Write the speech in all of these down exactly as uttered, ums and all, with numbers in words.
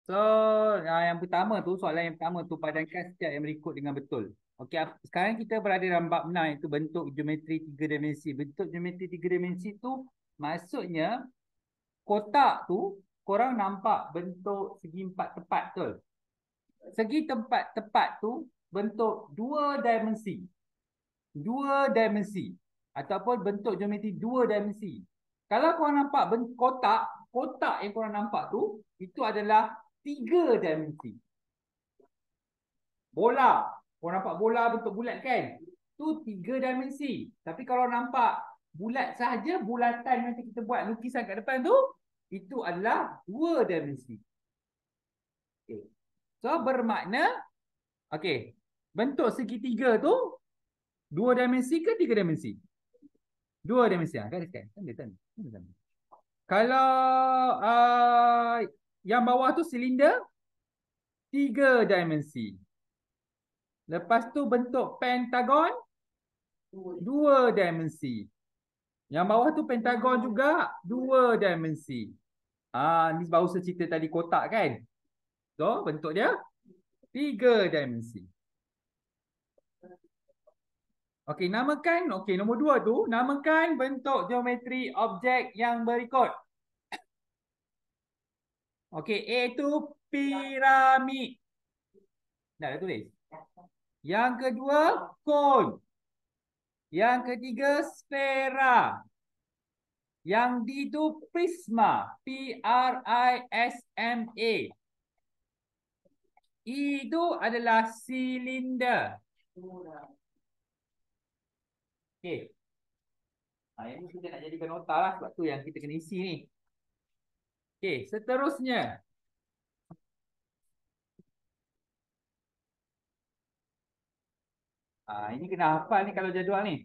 So, uh, yang pertama tu, soalan yang pertama tu, padankan setiap yang berikut dengan betul. Okey, sekarang kita berada dalam bab enam, iaitu bentuk geometri tiga dimensi. Bentuk geometri tiga dimensi tu maksudnya kotak tu korang nampak bentuk segi empat tepat, betul? Segi tempat tepat tu bentuk dua dimensi. Dua dimensi ataupun bentuk geometri dua dimensi. Kalau korang nampak bentuk kotak, kotak yang korang nampak tu itu adalah tiga dimensi. Bola, korang nampak bola bentuk bulat kan? Tu tiga dimensi. Tapi kalau nampak bulat sahaja, bulatan nanti kita buat lukisan kat depan tu, itu adalah dua dimensi. Okay. So bermakna, okay, bentuk segitiga tu dua dimensi ke tiga dimensi? Dua dimensi. Ha, kan, kan, kan, kan, kan. Kalau uh, yang bawah tu silinder, tiga dimensi. Lepas tu bentuk pentagon, dua dimensi. Yang bawah tu pentagon juga, dua dimensi. Ah, ni baru saya cerita tadi kotak kan? So, bentuk dia tiga dimensi. Okey, namakan, okey, nombor dua tu, namakan bentuk geometri objek yang berikut. Okey, A tu piramid. Dah, dah tulis. Yang kedua, kon. Yang ketiga, sfera. Yang D itu prisma. P R I S M A. E itu adalah silinder. Okey. Ha, yang ni kita nak jadikan nota lah. Sebab tu yang kita kena isi ni. Okey, seterusnya. Ha, ini kena hafal ni kalau jadual ni.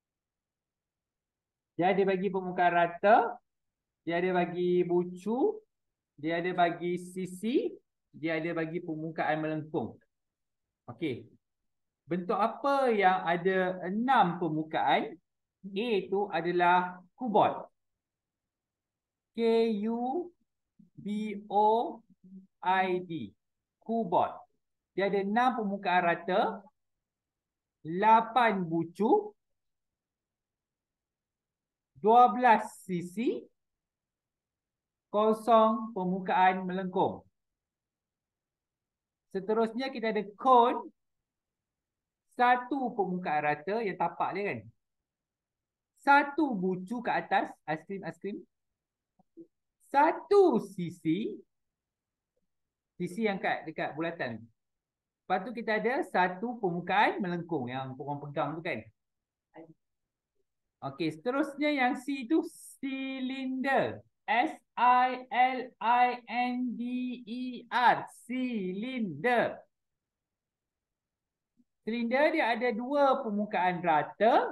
Dia ada bagi permukaan rata. Dia ada bagi bucu. Dia ada bagi sisi. Dia ada bagi permukaan melengkung. Okey. Bentuk apa yang ada enam permukaan? A itu adalah kubot. K U B O I D. Kubot. Dia ada enam permukaan rata. lapan bucu. dua belas sisi. Kosong permukaan melengkung. Seterusnya kita ada kon. Satu permukaan rata yang tapak dia kan. Satu bucu ke atas. Aiskrim-aiskrim. Satu sisi. Sisi yang kat, dekat bulatan. Lepas tu kita ada satu permukaan melengkung. Yang korang pegang tu kan. Okey, seterusnya yang C tu silinder. S I L I N D E R. Silinder. Silinder dia ada dua permukaan rata.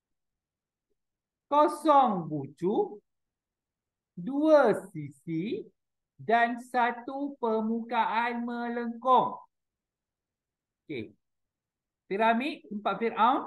Kosong bucu. Dua sisi. Dan satu permukaan melengkung. Okey. Piramid tempat Fir'aun.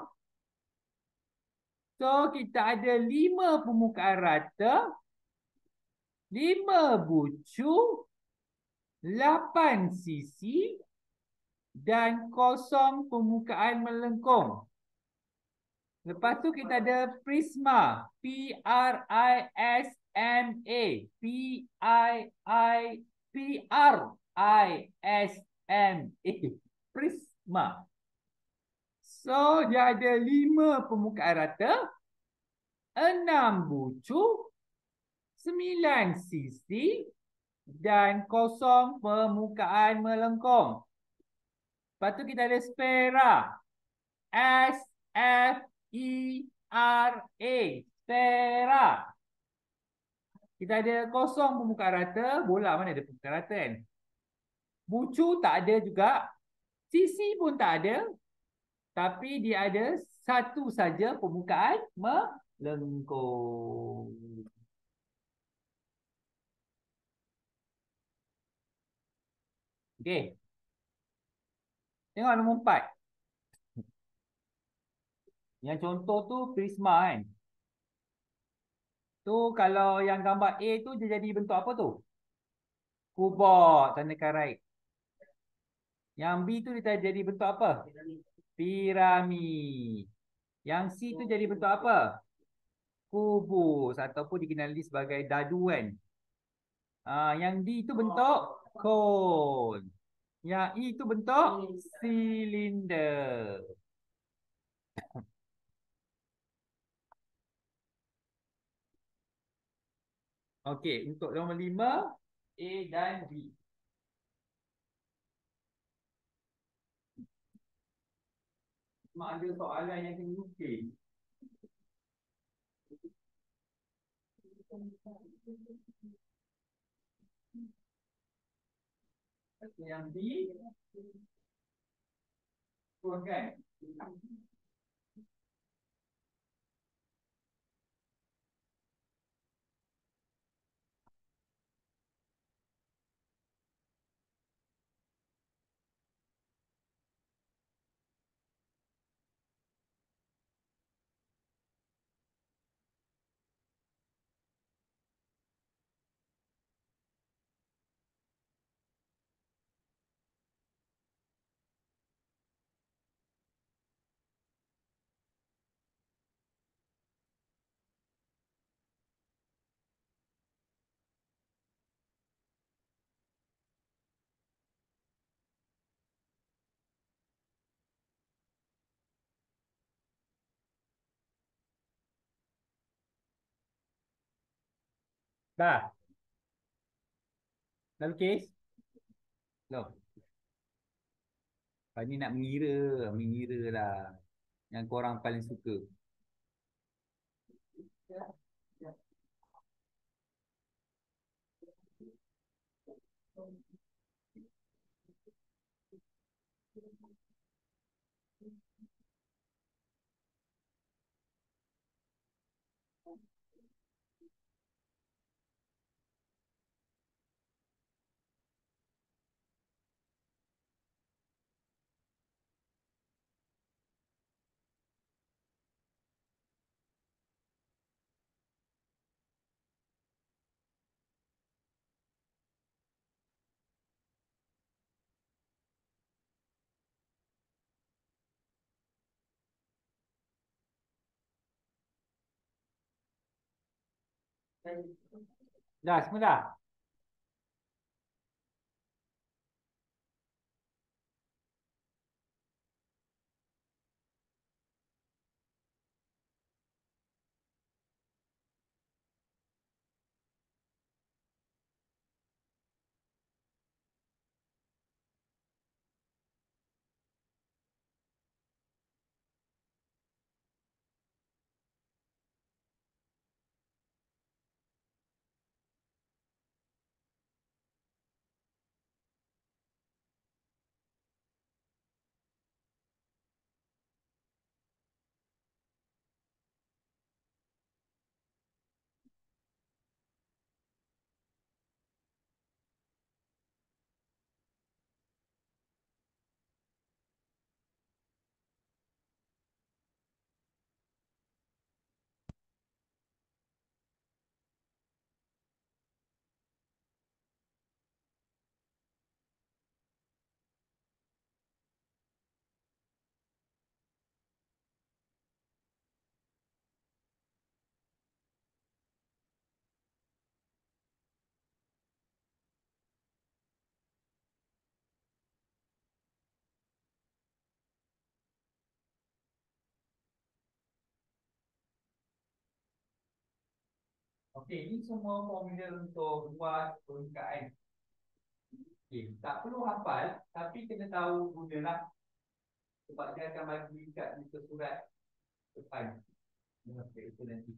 So, kita ada lima permukaan rata. Lima bucu. Lapan sisi. Dan kosong permukaan melengkung. Lepas tu kita ada prisma. P R I S M A. P I I P R I S M A. Prisma. So, dia ada lima permukaan rata. Enam bucu. Sembilan sisi. Dan kosong permukaan melengkung. Lepas tu kita ada sfera. S F E R A. Sfera. Kita ada kosong permukaan rata. Bola mana ada permukaan rata kan? Bucu tak ada juga. Sisi pun tak ada. Tapi dia ada satu saja permukaan melengkung. Okey. Tengok nombor empat. Yang contoh tu prisma kan. Tu kalau yang gambar A tu dia jadi bentuk apa tu? Kubok, tandakan right. Yang B tu dia jadi bentuk apa? Piramid. Yang C tu jadi bentuk apa? Kubus ataupun dikenali sebagai dadu kan. Ah, yang D tu bentuk cone. Yang E tu bentuk silinder. Okey, untuk nombor lima, A dan B. Mak ada soalan yang kena ukir. Yang B, kurangkan. Dah. Dah lukis? Belum. Lepas ni nak mengira, mengira lah. Yang korang paling suka. Dah, semua dah? Okey, ini semua formula untuk buat permukaan. Okey, tak perlu hafal, tapi kena tahu guna lah. Sebab dia akan bagi kat muka surat depan. Okey, itu nanti.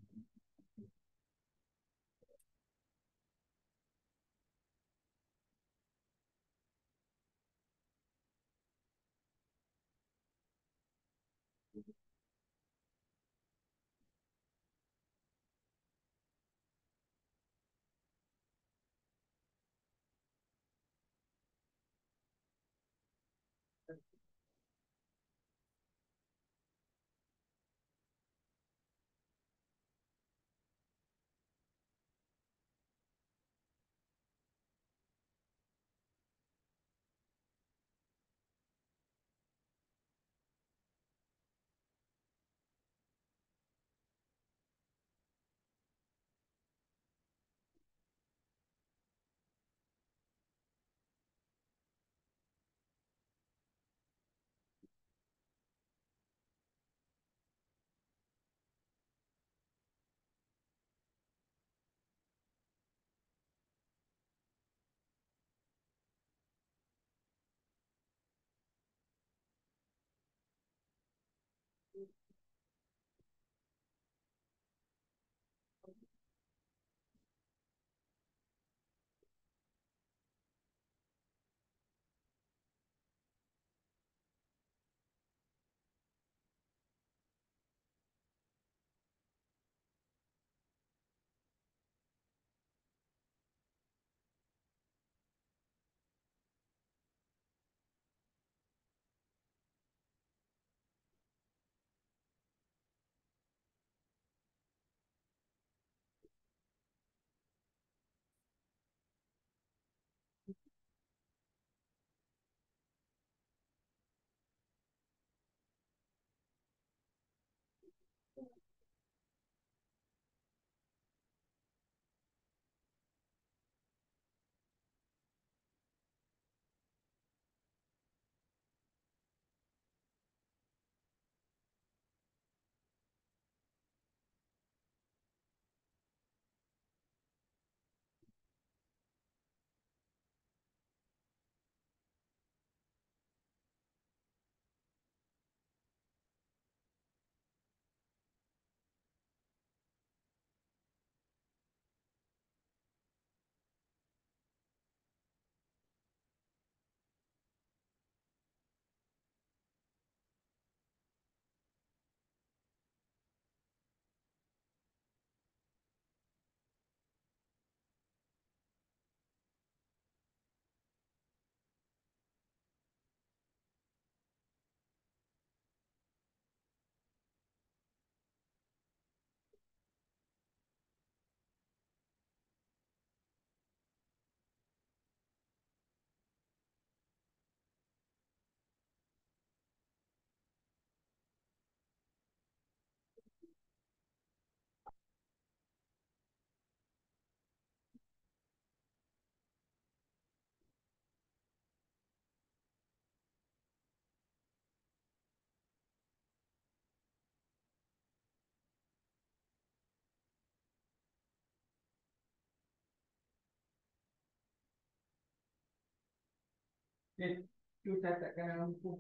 Eh, tu catatkan dalam buku.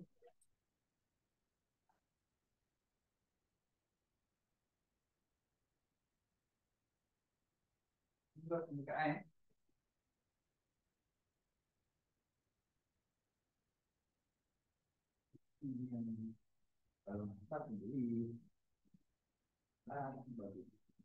Buat pembukaan. Hmm, kalau empat sendiri. Ah, baru.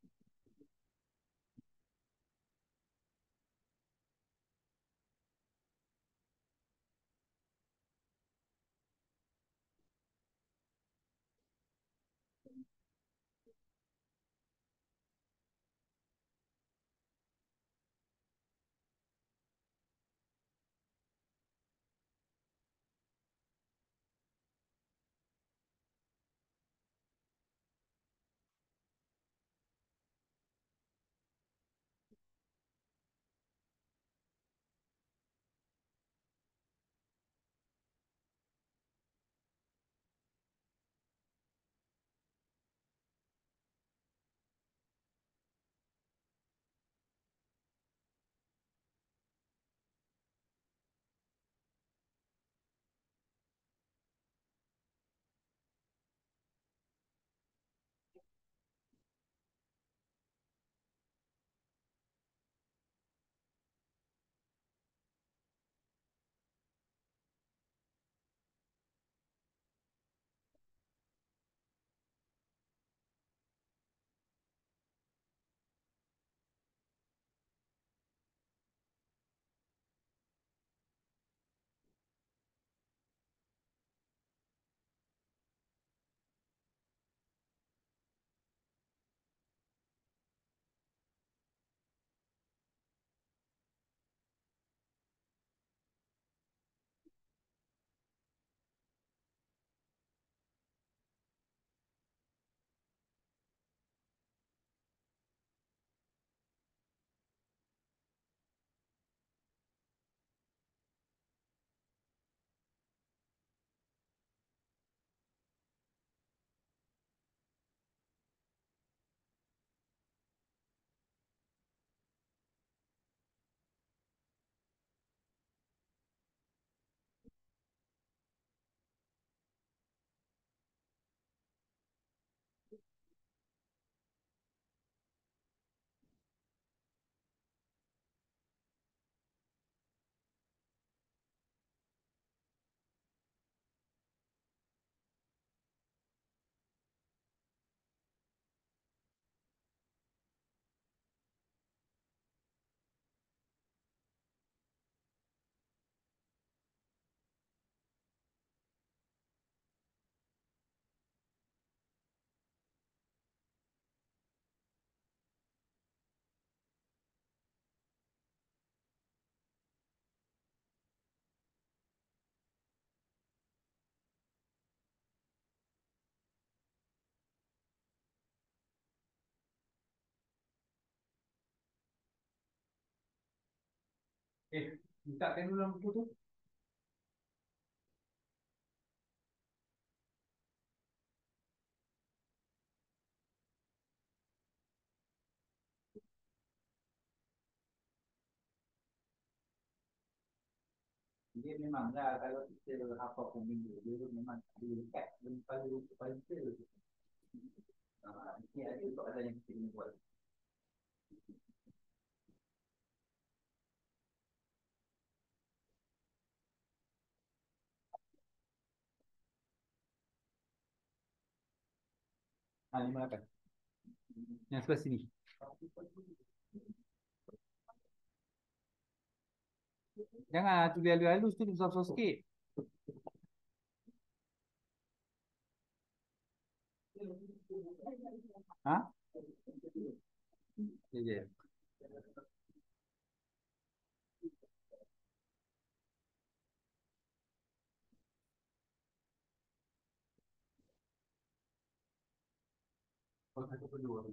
Eh, letakkan dulu dalam buku tu. Dia memanglah kalau kita apa pun benda dia memang ada dekat dan paling paling kita. Ah, ini ada soalan yang kita kena buat. Ha, lima lapan. Yang sebelah sini. Jangan tulis halus-halus tu besar-besar sikit. Ha? Ya, ya. Kalau satu per dua.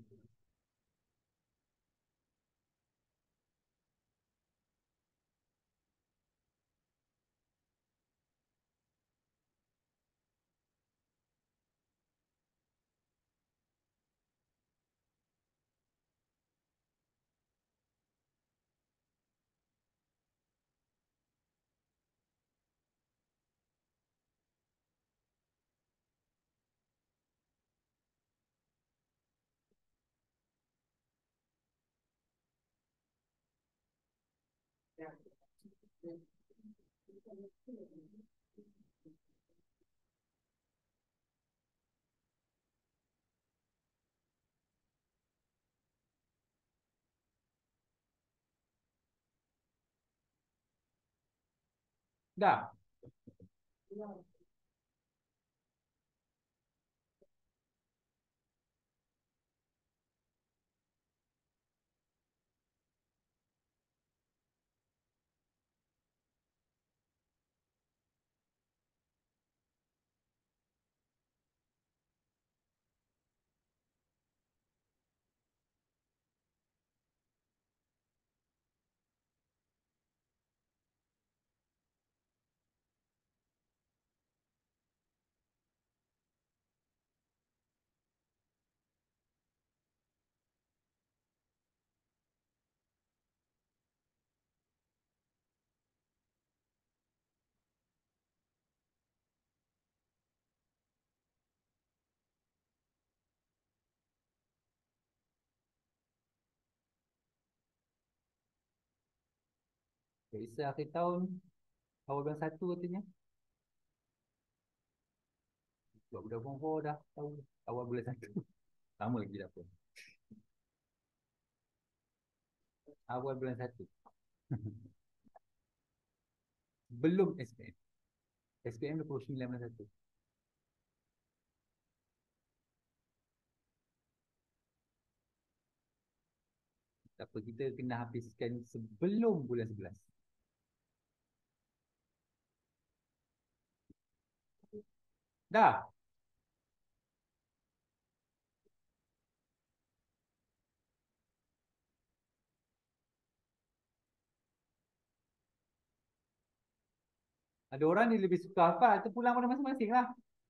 Dah. Kisah akhir tahun awal bulan satu katanya. Buat budak form four dah tahu awal bulan satu. Lama lagi dah pun. Awal bulan satu. Belum S P M. S P M dua puluh sembilan bulan satu. Tak apa, kita kena habiskan sebelum bulan sebelas. Dah. Ada orang ni lebih suka hafal. Itu pulang pada masing-masing lah.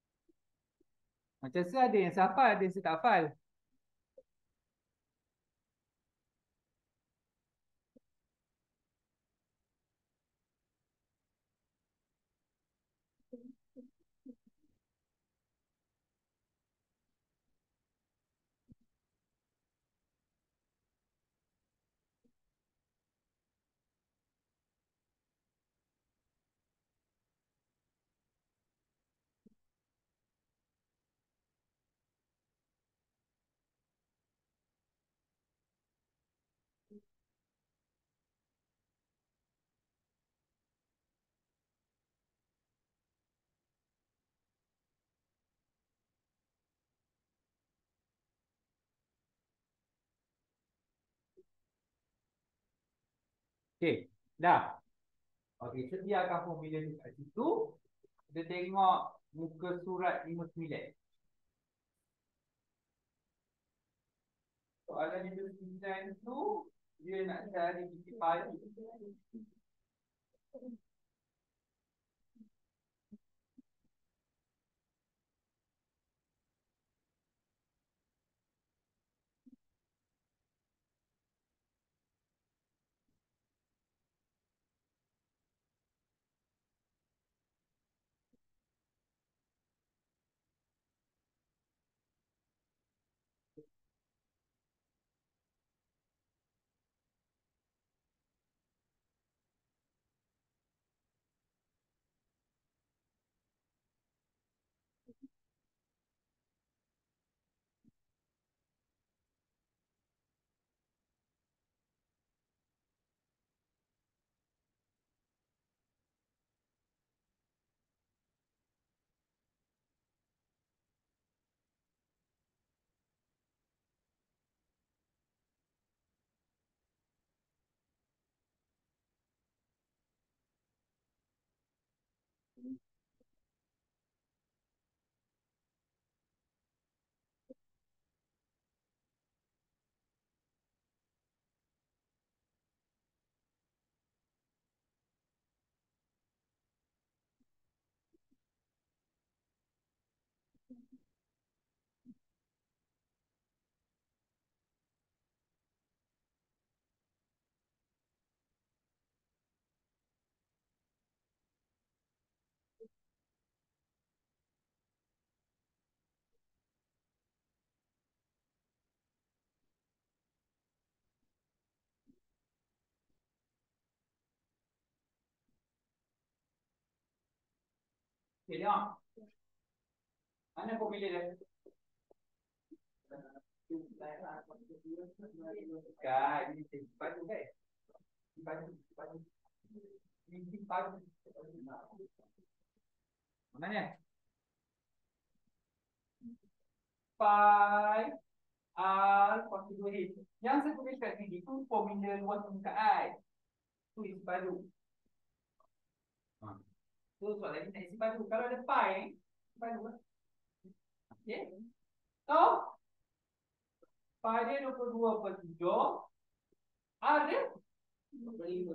Macam saya ada yang saya hafal, ada yang saya tak hafal. Okey, dah. Okey, sediakan formula tu kat situ. Kita tengok muka surat lima puluh sembilan. Soalan lima puluh sembilan tu, dia nak cari biji padi. Okay, tengok. Mana formula dia? Kan, ini sifat tu kan? Sifat tu, sifat tu. Ini sifat tu. Mana? Pi R kosong dua H. Yang saya tulis kat sini tu formula luas permukaan. Tu isi padu. Ha. Tu soalan lagi nak isi padu. Kalau ada pi ni, isi padu lah. Okey. So, pi dia dua puluh dua per tujuh. R dia dua puluh lima.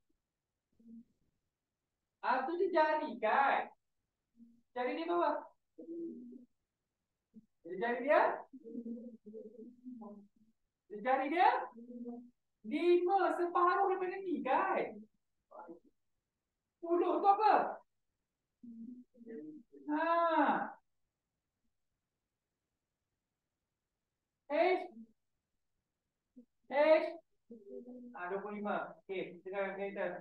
R tu dia jari kan? Jari dia berapa? Jari dia? Jari dia? Lima separuh daripada ni kan? Puluh tu apa? Ha. H. H. Ah, dua puluh lima. Okey, sekarang kita.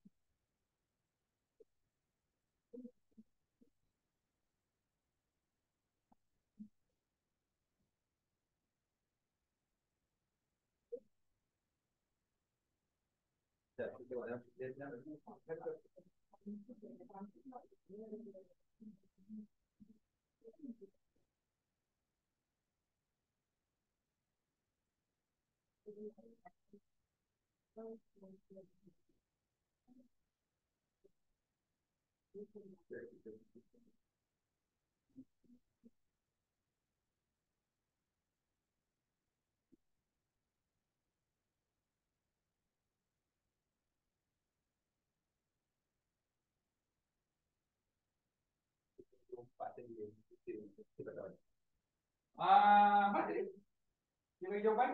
Ah, mana tadi? Dia bagi jawapan?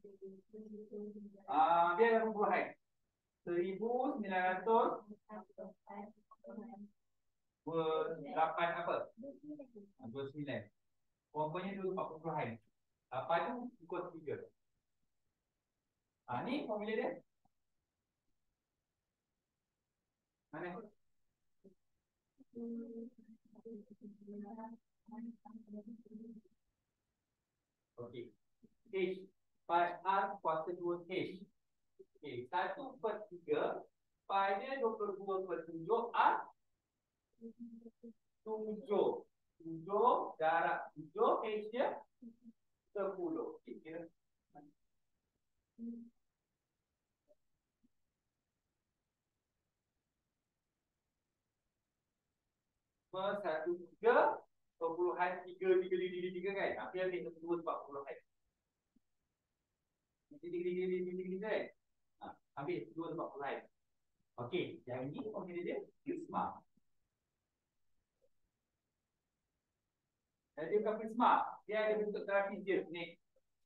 Ah, biar ada perpuluhan. Seribu sembilan ratus lapan apa? Dua sembilan. Pokoknya dulu empat perpuluhan. Apa tu ikut tiga. Ah, ni formula dia. Mana? Okey. H. Pi R kuasa dua H. Okey. Satu per tiga. Pi dia dua puluh dua per tujuh. R. Tujuh. Tujuh. Darab tujuh. H dia. Sepuluh. Okey. Kira. Satu tiga. Perpuluhan tiga, tiga, tiga, tiga, tiga kan? Tapi yang ni dua sebab perpuluhan. Tiga, tiga, tiga, tiga, tiga, tiga kan? Ha, habis dua sebab perpuluhan. Okey, yang ini formula dia prisma. Dan dia bukan prisma. Dia ada bentuk terapis dia ni.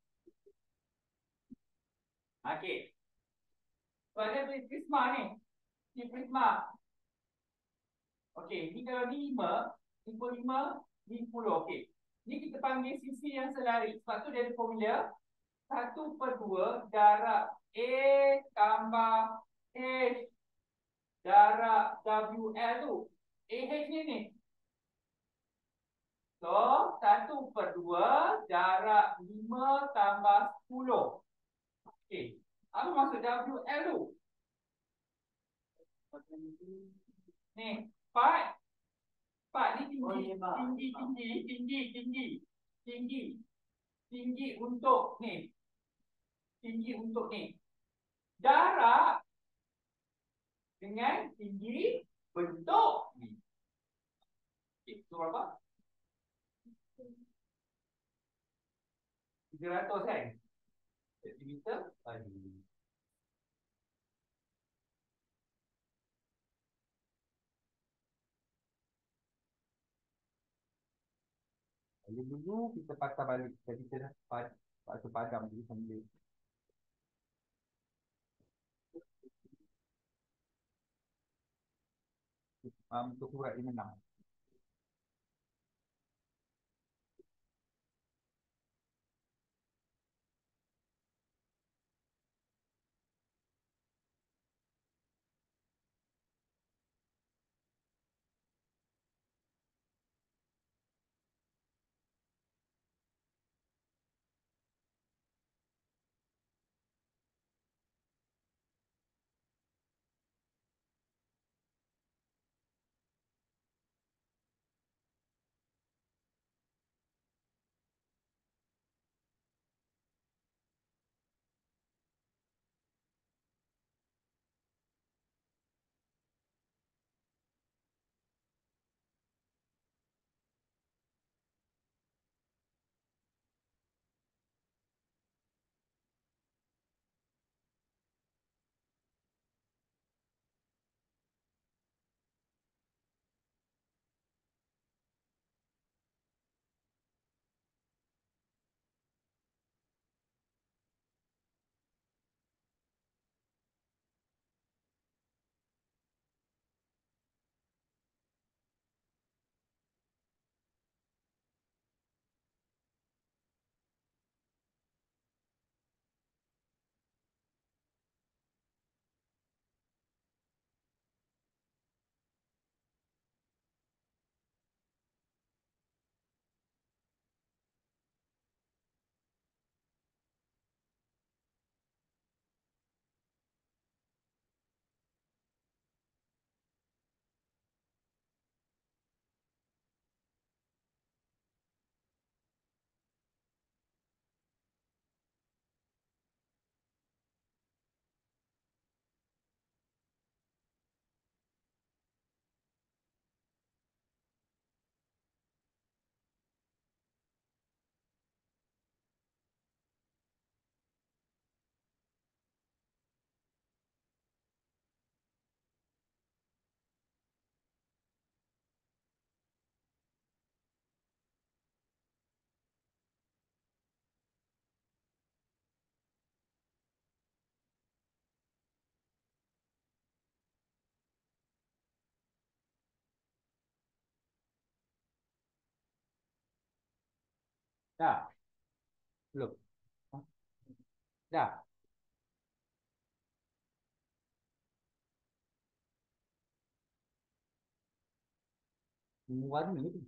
Okey. So ada prisma ni. Ni prisma. Okey, ni kalau ni lima, ni pun lima, ni sepuluh. Okey. Ni kita panggil sisi yang selari. Sebab tu dia ada formula satu per dua darab A tambah H darab W L tu. A H ni ni. So, satu per dua darab lima tambah sepuluh. Okey. Apa maksud W L tu? Ni, part. Part ni tinggi, tinggi, tinggi, tinggi, tinggi, tinggi, tinggi untuk ni. Tinggi untuk ni. Darab dengan tinggi bentuk ni. Okey, itu berapa? tiga ratus kan? Sentimeter pagi. Jadi dulu kita patah balik. Jadi kita dah patah padam dulu sambil. Um, untuk surat lima enam. Dah. Belum. Dah. Warna tu.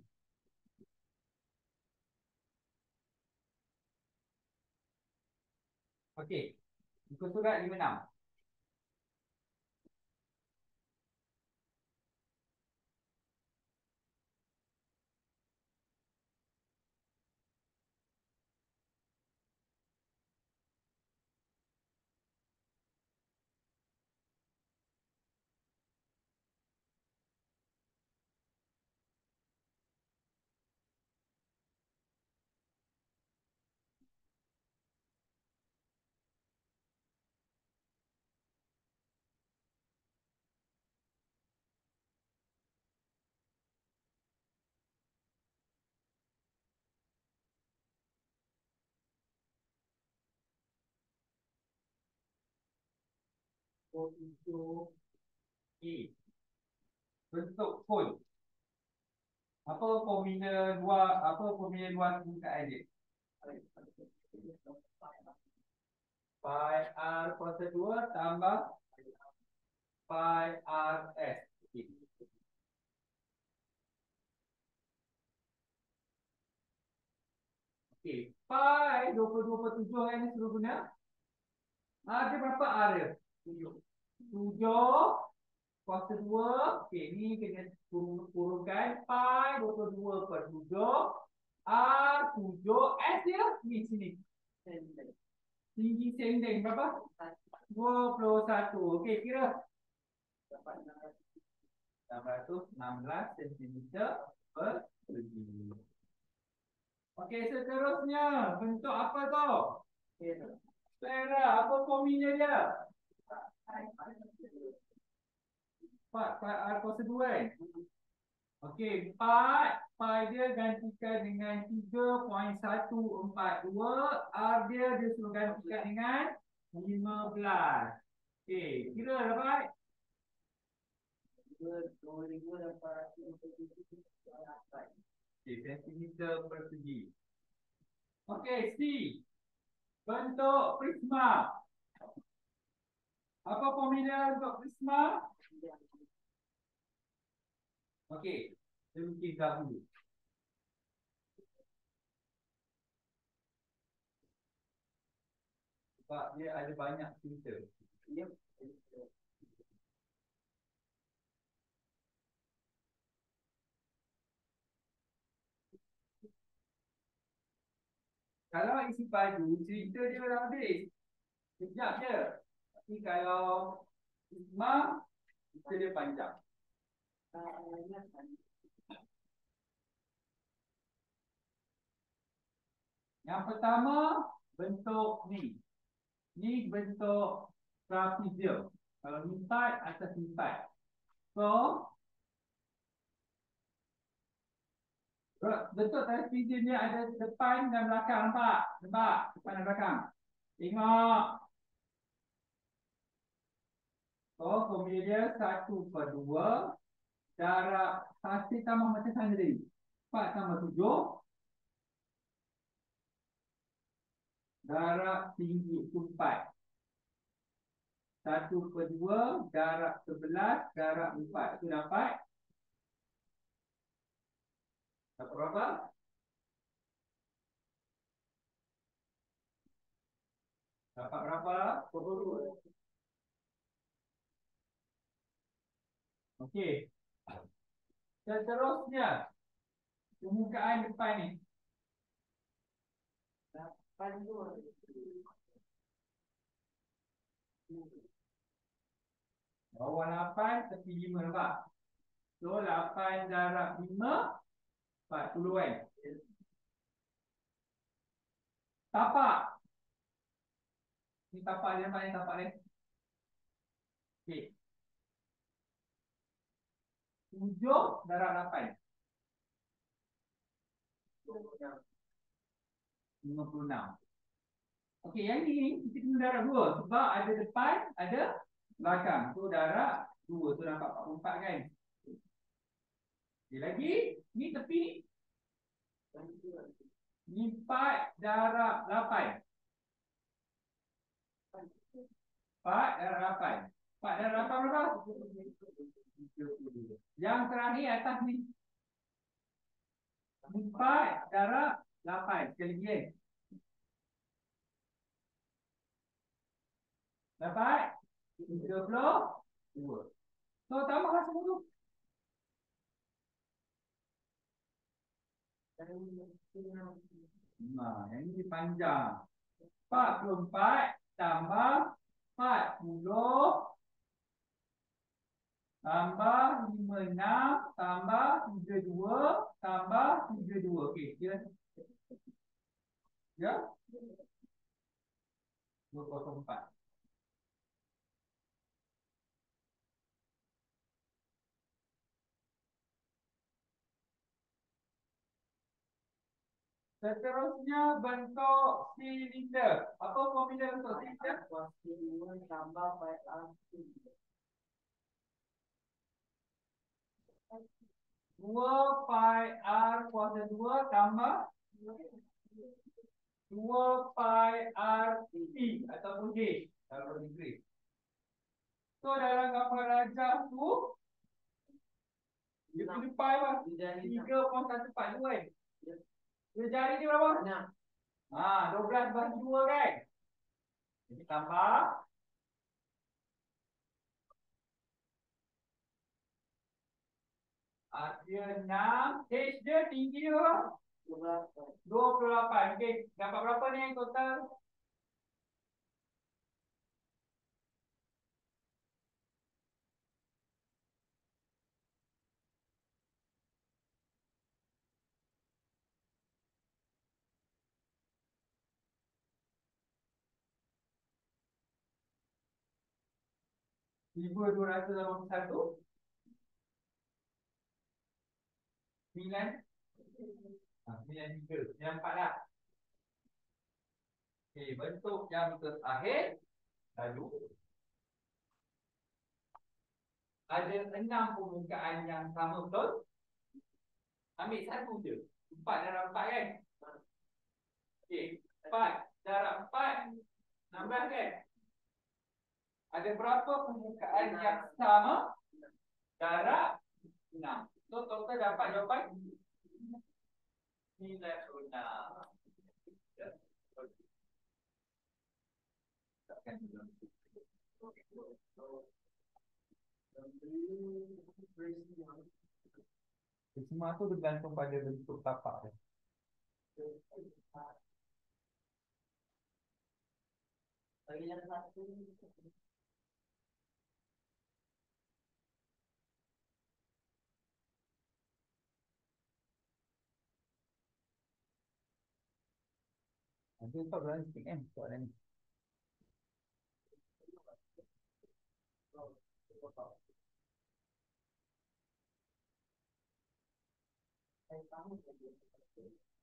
Okey. Muka surat lima puluh enam. Oh, itu. E. Bentuk pun. Apa formula luar, apa formula luar permukaan dia? Pi R kuasa dua tambah pi R S. Okay. Okay. Pi dua puluh dua per tujuh yang ni suruh guna. Ada berapa R dia? tujuh. tujuh kuasa dua. Okay, ni kena kurung, kurungkan. Pi dua puluh dua per tujuh. R tujuh. S dia ni sini. Tinggi sendeng berapa? dua puluh satu. Okey, kira. enam ratus enam belas sentimeter per segi. Okey, seterusnya. Bentuk apa tu? Sfera. Apa formula dia? empat pi R kuasa dua kan? Okey, empat. Pi dia gantikan dengan tiga perpuluhan satu empat dua. R dia dia suruh gantikan dengan lima belas. Okey, kira dapat? Okey, sentimeter persegi. Okey, C. Bentuk prisma. Apa formula untuk prisma? Okey, kita mungkin dahulu. Sebab dia ada banyak filter. Yep. Kalau isi padu, cerita dia dah habis. Sekejap je. Tapi kalau prisma, cerita dia panjang. Yang pertama, bentuk ni. Ni bentuk trapezium. Kalau ni empat, atas ni empat. So, bentuk trapezium ni ada depan dan belakang. Nampak? Nampak? Depan dan belakang. Tengok. So, formula dia satu per dua. Darab hasil tambah macam sana tadi. empat tambah tujuh. Darab tinggi itu empat. satu per dua. Darab sebelas. Darab empat. Itu dapat. Dapat berapa? Dapat berapa? dua puluh dua. Okey. Seterusnya. Permukaan depan ni. lapan dua. Bawah lapan, tepi lima nampak? So, lapan darab lima, empat puluh kan? Tapak. Ni tapak dia nampak ni, tapak ni. Okey. tujuh darab lapan. lima puluh enam. Okey, yang ni kita kena darab dua. Sebab ada depan, ada belakang. So, darab dua. Tu nampak empat puluh empat kan? Okey, lagi. Ni tepi. Empat darab lapan. Empat darab lapan. Empat darab lapan berapa? Yang terakhir atas ni. Empat darab lapan. Sekali lagi eh. Dapat? Tiga puluh dua. So, tambahlah semua tu. Nah, yang ini panjang. Empat puluh empat tambah empat puluh tambah lima puluh enam tambah tiga puluh dua tambah tiga puluh dua. Okey, kira. Ya? dua puluh empat. Seterusnya bentuk silinder. Apa formula untuk silinder? Tambah pi r. dua pi r kuasa dua tambah dua pi r t ataupun H dalam degree. So dalam gambar rajah tu dia punya pi apa? tiga koma satu empat dua kan? Dia jari ni berapa? enam. Ha, dua belas bagi dua kan? Jadi tambah ada enam. H dia tinggi dia berapa? dua puluh lapan. Okey, dapat berapa ni yang total? seribu dua ratus lapan puluh satu. Sembilan. Ha, sembilan tiga. Sembilan empat lah. Okey, bentuk yang terakhir. Lalu ada enam permukaan yang sama betul. Ambil satu je. Empat darab empat kan? Okey, empat darab empat. enam belas kan? Ada berapa permukaan yang sama? Darab enam. So total dapat jawapan sembilan puluh enam. Semua tu bergantung pada bentuk tapak dia. Lagi yang satu. Nanti kau berani sikit kan soalan ni. Saya tahu.